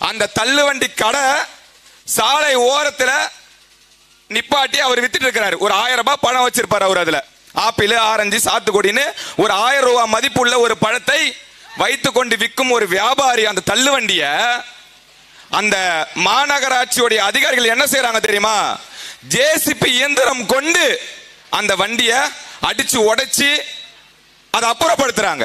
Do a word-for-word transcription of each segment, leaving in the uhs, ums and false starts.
அந்த தள்ளுவண்டி கடை சாலை ஓரத்துல நிப்பாட்டி அவர் வித்துட்டு இருக்கிறாரு. ஒரு ஆயிரம் ரூபாய் பணம் வச்சிருப்பாரு அவர். அதுல ஆப்பிள், ஆரஞ்சு, சாத்துக்குடின்னு ஒரு ஆயிரம் ரூபாய் மதிப்புள்ள ஒரு பழத்தை வைத்து கொண்டு விற்கும் ஒரு வியாபாரி அந்த தள்ளுவண்டிய அந்த மாநகராட்சியுடைய அதிகாரிகள் என்ன செய்யறாங்க தெரியுமா? ஜேசிபி இயந்திரம் கொண்டு அந்த வண்டிய அடிச்சு உடைச்சு அதை அப்புறப்படுத்துறாங்க.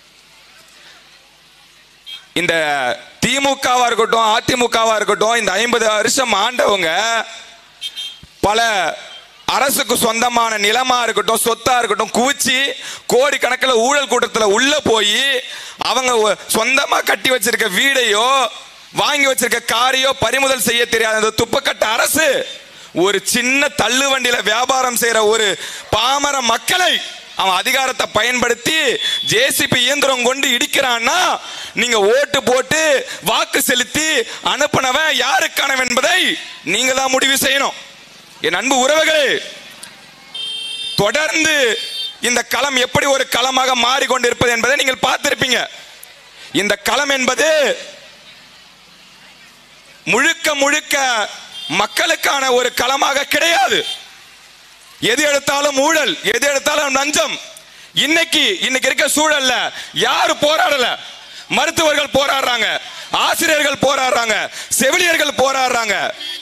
இந்த திமுகவா இருக்கட்டும், அதிமுகவா இருக்கட்டும், இந்த ஐம்பது வருஷம் ஆண்டவங்க பல அரசுக்கு சொந்தமான நிலமா இருக்கட்டும், சொத்தா இருக்கட்டும், குவிச்சு கோடி கணக்கில் ஊழல் கூட்டத்தில் உள்ள போய் அவங்க சொந்தமா கட்டி வச்சிருக்க வீடையோ வாங்கி வச்சிருக்க காரையோ பறிமுதல் செய்ய தெரியாத அந்த துப்பக்கட்ட அரசு ஒரு சின்ன தள்ளு வண்டியில வியாபாரம் செய்யற ஒரு பாமர மக்களை அவன் அதிகாரத்தை பயன்படுத்தி ஜேசிபி இயந்திரம் கொண்டு இடிக்கிறான்னா நீங்க ஓட்டு போட்டு வாக்கு செலுத்தி அனுப்பினவன் யாருக்கானவன் என்பதை நீங்க தான் முடிவு செய்யணும். என் அன்பு உறவுகளே, தொடர்ந்து இந்த களம் எப்படி ஒரு களமாக மாறிக்கொண்டிருப்பது என்பதை நீங்கள் பார்த்திருப்பீங்க. இந்த களம் என்பது முழுக்க முழுக்க மக்களுக்கான ஒரு களமாக கிடையாது. எது எடுத்தாலும் ஊழல், எது எடுத்தாலும் லஞ்சம். இன்னைக்கு இன்னைக்கு இருக்க சூழல்ல யாரு போராடல? மருத்துவர்கள் போராடுறாங்க, ஆசிரியர்கள் போராடுறாங்க, செவிலியர்கள் போராடுறாங்க,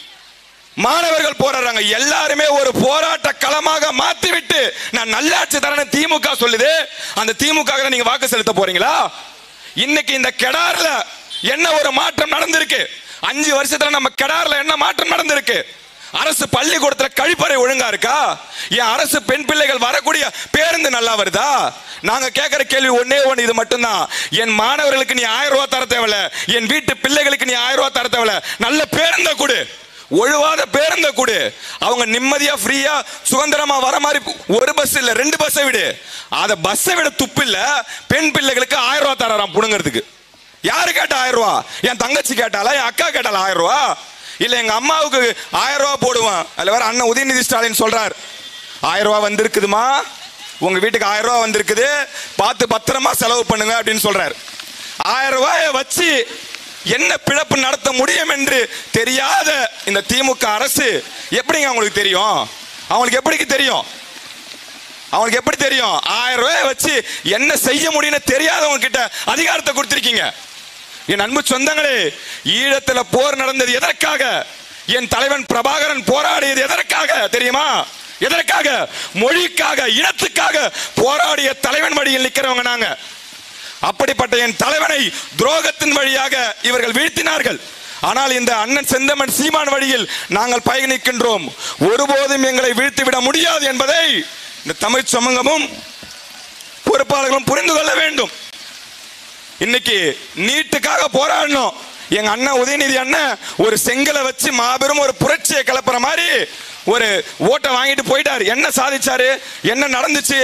மாணவர்கள் போராடுறாங்க. எல்லாருமே ஒரு போராட்ட களமாக மாற்றிவிட்டு நான் நல்லாட்சி தரேன்னு திமுக சொல்லுது. அந்த திமுக நீங்க வாக்கு செலுத்த போறீங்களா? இன்னைக்கு இந்த கெடார்ல என்ன ஒரு மாற்றம் நடந்திருக்கு? அஞ்சு வருஷத்துல நம்ம கெடார்ல என்ன மாற்றம் நடந்திருக்கு? அரசு பள்ளிக்கூடத்துல கழிப்பறை ஒழுங்கா இருக்கா? என் அரசு பெண் பிள்ளைகள் வரக்கூடிய பேருந்து நல்லா வருதா? நாங்க கேட்கிற கேள்வி ஒன்னே ஒண்ணு, இது மட்டும்தான். என் மாணவர்களுக்கு நீ ஆயிரம் ரூபாய் தர தேவையில்ல, என் வீட்டு பிள்ளைகளுக்கு நீ ஆயிரம் ரூபாய் தர தேவையில்ல, நல்ல பேருந்த கொடு, ஒழுவாத பேருந்த கொடு. அவங்க நிம்மதியா ஃப்ரீயா சுதந்திரமா வர மாதிரி ஒரு பஸ் இல்ல ரெண்டு பஸ்ஸை விடு. அத பஸ்ஸை விட துப்பு இல்ல பெண் பிள்ளைகளுக்கு ஆயிரம் ரூபாய் தரான் புடுங்கிறதுக்கு. யாரு கேட்டா ஆயிரம் ரூபாய்? என் தங்கச்சி கேட்டாலா, என் அக்கா கேட்டாலா ஆயிரம் ரூபாய்? இல்ல எங்க அம்மாவுக்கு ஆயிரம் ரூபாய் போடுவான். அதுல வேற அண்ணன் உதயநிதி ஸ்டாலின் சொல்றார், ஆயிரம் ரூபாய் வந்திருக்குதுமா, உங்க வீட்டுக்கு ஆயிரம் ரூபாய் வந்திருக்குது, பார்த்து பத்திரமா செலவு பண்ணுங்க அப்படின்னு சொல்றாரு. ஆயிரம் ரூபாயை வச்சு என்ன பிழப்பு நடத்த முடியும் என்று தெரியாத இந்த திமுக அரசு எப்படிங்க அவங்களுக்கு தெரியும்? அவங்களுக்கு எப்படி தெரியும்? அவங்களுக்கு எப்படி தெரியும்? ஆயிரம் ரூபாய் வச்சு என்ன செய்ய முடியும்னு தெரியாதவங்க கிட்ட அதிகாரத்தை கொடுத்திருக்கீங்க. என் அன்பு சொந்தங்களே, ஈழத்துல போர் நடந்தது எதற்காக? என் தலைவன் பிரபாகரன் போராடியது எதற்காக தெரியுமா? எதற்காக? மொழிக்காக, இனத்துக்காக போராடிய தலைவன் வழியில் நிற்கிறவங்க நாங்க. அப்படிப்பட்ட என் தலைவனை துரோகத்தின் வழியாக இவர்கள் வீழ்த்தினார்கள். ஆனால் இந்த அண்ணன் செந்தமன் சீமான் வழியில் நாங்கள் பயணிக்கின்றோம். ஒருபோதும் எங்களை வீழ்த்திவிட முடியாது என்பதை இந்த தமிழ் சமூகமும் பொறுப்பாளர்களும் புரிந்து கொள்ள வேண்டும். இன்னைக்கு நீட்டுக்காக போராடணும். எங்க அண்ணன் உதயநிதி அண்ணன் ஒரு செங்கலை வச்சு மாபெரும் ஒரு புரட்சியை கிளப்புற மாதிரி ஒரு ஓட்டை வாங்கிட்டு போயிட்டாரு. என்ன சாதிச்சாரு? என்ன நடந்துச்சு?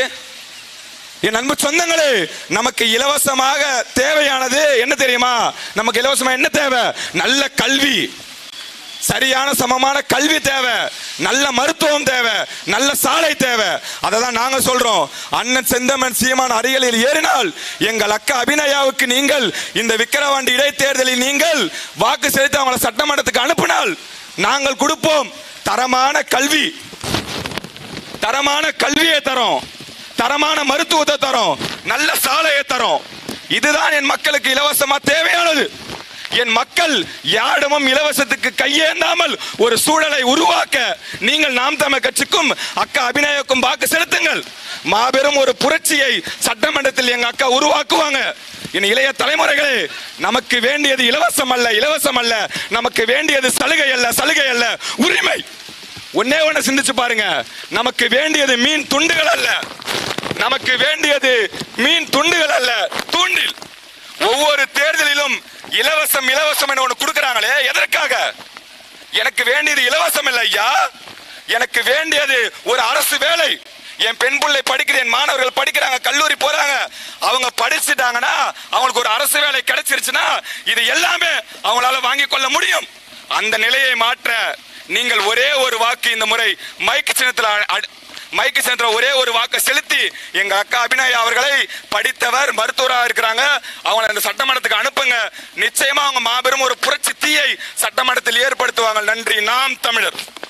என் அன்பு சொந்தங்களே, நமக்கு இலவசமாக தேவையானது என்ன தெரியுமா? நமக்கு இலவசமா என்ன தேவை? நல்ல கல்வி, சரியான சமமான கல்வி தேவை, நல்ல மருத்துவம் தேவை, நல்ல சாலை தேவை. அதை தான் நாங்க சொல்றோம். அண்ணன் செந்தமன் சீமான் அருகில் ஏறினால் எங்கள் அக்கா அபிநயாவுக்கு நீங்கள் இந்த விக்கிரவாண்டி இடைத்தேர்தலில் நீங்கள் வாக்கு செலுத்தி அவங்களை சட்டமன்றத்துக்கு அனுப்பினால் நாங்கள் கொடுப்போம் தரமான கல்வி, தரமான கல்வியை தரோம், தரமான மருத்துவத்தை தரோம், நல்ல சாலையை தரோம். இதுதான் என் மக்களுக்கு இலவசமா தேவையானது. என் மக்கள் யாரிடமும் இலவசத்துக்கு கையேந்தாமல் ஒரு சூழலை உருவாக்க நீங்கள் நாம் தமிழர் கட்சிக்கும் அக்கா அபிநயாவுக்கும் வாக்கு செலுத்துங்கள். மாபெரும் ஒரு புரட்சியை சட்டமன்றத்தில் எங்க அக்கா உருவாக்குவாங்க. என் இளைய தலைமுறைகளே, நமக்கு வேண்டியது இலவசம் அல்ல, இலவசம் அல்ல, நமக்கு வேண்டியது சலுகை அல்ல, சலுகை அல்ல, உரிமை. ஒன்னே ஒண்ணு சிந்திச்சு பாருங்க, நமக்கு வேண்டியது மீன் துண்டுகள் அல்ல, நமக்கு வேண்டியது மீன் துண்டுகள் அல்ல, தூண்டில். ஒவ்வொரு தேர்தலிலும் இலவசம் இலவசம் ஒண்ணு கொடுக்கறாங்களே, எதற்காக? எனக்கு வேண்டியது இலவசம் இல்ல ஐயா, எனக்கு வேண்டியது ஒரு அரசு வேலை. என் பெண் பிள்ளை படிக்கிற, என் மாணவர்கள் படிக்கிறாங்க, கல்லூரி போறாங்க, அவங்க படிச்சுட்டாங்கன்னா அவங்களுக்கு ஒரு அரசு வேலை கிடைச்சிருச்சுன்னா இது எல்லாமே அவங்களால வாங்கி கொள்ள முடியும். அந்த நிலையை மாற்ற நீங்கள் ஒரே ஒரு வாக்கு இந்த முறை மைக்கு சின்னத்தில் மைக்கு சின்னத்தில் ஒரே ஒரு வாக்கை செலுத்தி எங்க அக்கா அபிநயா அவர்களை, படித்தவர், மருத்துவராக இருக்கிறாங்க, அவங்களை இந்த சட்டமன்றத்துக்கு அனுப்புங்க. நிச்சயமா அவங்க மாபெரும் ஒரு புரட்சி தீயை சட்டமன்றத்தில் ஏற்படுத்துவாங்க. நன்றி. நாம் தமிழர்.